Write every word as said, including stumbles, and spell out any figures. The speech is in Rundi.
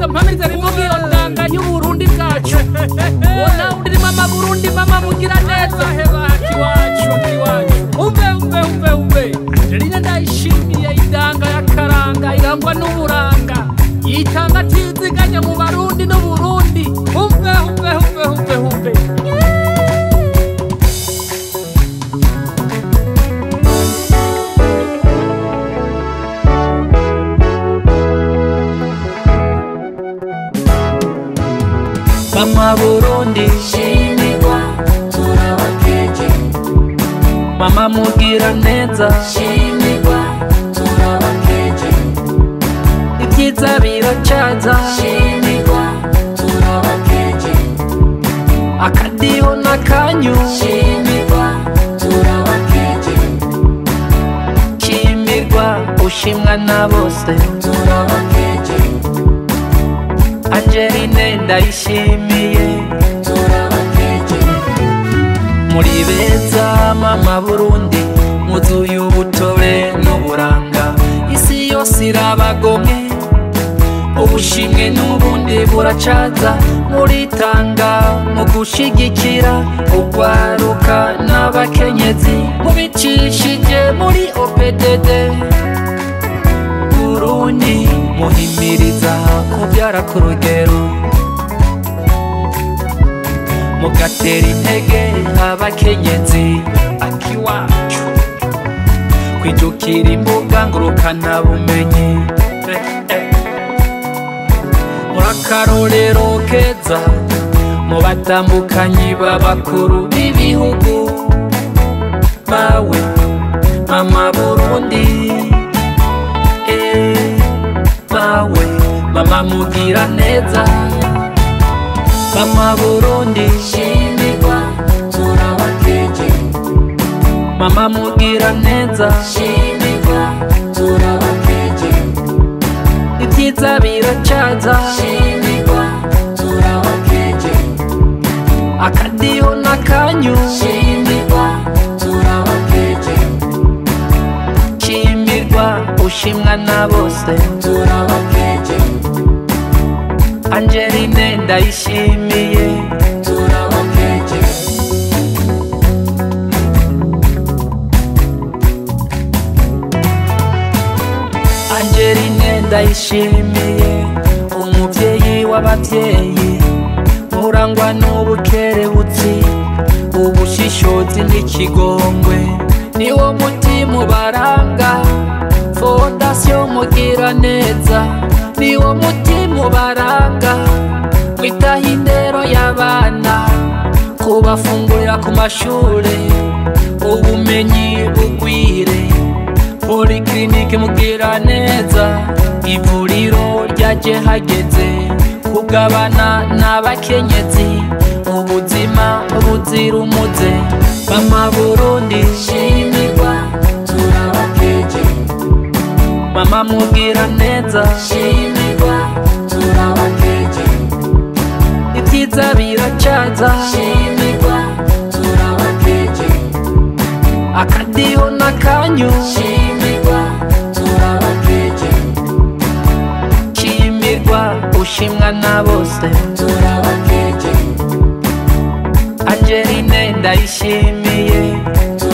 mpamiriza mpamiriza rivuga iyo ndanga y'Uburundi bwacu ona uri mama Burundi mama mugira neza heba kiwacu kiwacu umve umve umve umve Angelina ndayishimiye indanga yakaranga irangwa n'uburanga yitanga tiziganya mu Barundi no Burundi umve umve umve umve umve Mama Burundi shimirwa turabakeje Mama mugira neza shimirwa turabakeje Ibyiza biracaza shimirwa turabakeje Akadiho nakanyu shimirwa turabakeje Shimirwa ushimwa na bose turabakeje Angelina ndayishimiye turabakeje muri beza mama Burundi muzuye ubutobe n'uburanga isi yose irabagomwe ubushimwe n'ubundi buracaza muri tanga mu gushigikira ugwaruka n'abakenyezi mubicishije muri O P D D Burundi muhimiriza kubyara ku rugero mugatera intege abakenyezi akiwacu kwijukira imbuga ngurukana bumenyi murakarorero keza mu batambukanyi b'abakuru b'ibihugu bawe mama Burundi bawe mama mugira neza mama Burundi shimirwa turabakeje mama mugira neza shimirwa turabakeje ibyiza biracaza shimirwa turabakeje akadiho nakanyu shimirwa turabakeje shimirwa ushimwa na bose turabakeje Angelina ndayishimiye turabakeje Angelina ndayishimiye umuvyeyi w'abavyeyi murangwa n'ubukerebutsi ubushishozi n'ikigongwe niwo mutima ubaranga Fondation mugira neza niwo mutima ubaranga mwitaho indero y'abana kubafungurira ku mashure ubumenyi bugwire Polyclinique mugira neza ivuriro ryaje hageze kugabana n'abakenyezi ubuzima buzira umuze mama Burundi shimirwa turabakeje mama mugira neza shimirwa turabakeje ibyiza biracaza shimirwa turabakeje akadiho nakanyu shimirwa turabakeje shimirwa ushimwa na bose turabakeje Angelina ndayishimiye